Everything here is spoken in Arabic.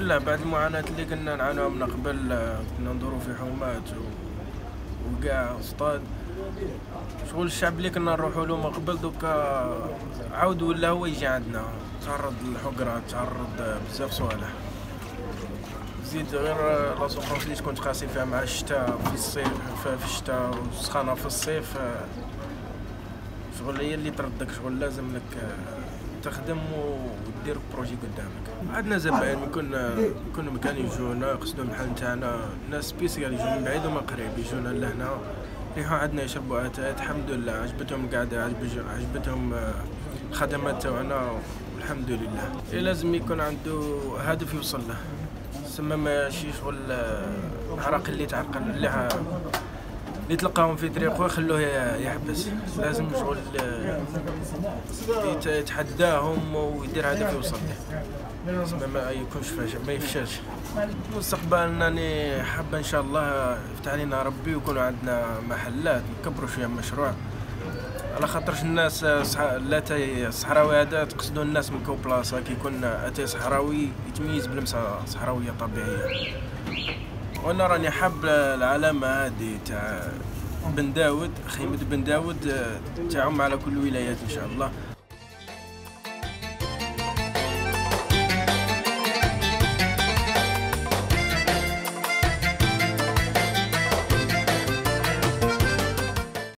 لله بعد المعاناة اللي كنا نعانوها من قبل، كنا ندورو في حومات وكاع صطاد. شغل الشعب اللي كنا نروحو له من قبل دوكا عاود ولا هو يجي عندنا، تعرض للحقرات، تعرض بزاف صوالح. زيد غير لا سوفرونس اللي تكون تقاسي فيها مع الشتاء في الصيف، في الشتاء والسخانة في الصيف. شغل هي اللي تردك، شغل لازم لك تخدم ودير بروجي قدامك. عندنا زبائن كل مكان يجونا يقصدوا المحل نتاعنا، ناس سبيسيال يجوا من بعيد ومن قريب يجونا لهنا، يريحوا عندنا يشربوا اتايات. الحمد لله عجبتهم القعده، عجبتهم الخدمات تاعنا الحمد لله. لازم يكون عنده هدف يوصل له، سما ماشي شغل العرق اللي تعرقل اللي تلقاهم في طريقه ويخلوه يحبس. لازم شغل يتحداهم ويدير هدف يوصل له، سما ما يكونش فاشل، ما يفشلش. المستقبل انني حابه ان شاء الله يفتح علينا ربي ويكونوا عندنا محلات نكبروا شويه المشروع، على خاطرش الناس الاتاي الصحراوي هذا تقصدوا الناس من كو بلاصه كي يكون اتاي صحراوي يتميز بلمسه صحراويه طبيعيه. وانا راني حاب العلامه هذه تاع بن داود، خيمه بن داود تعم على كل الولايات ان شاء الله.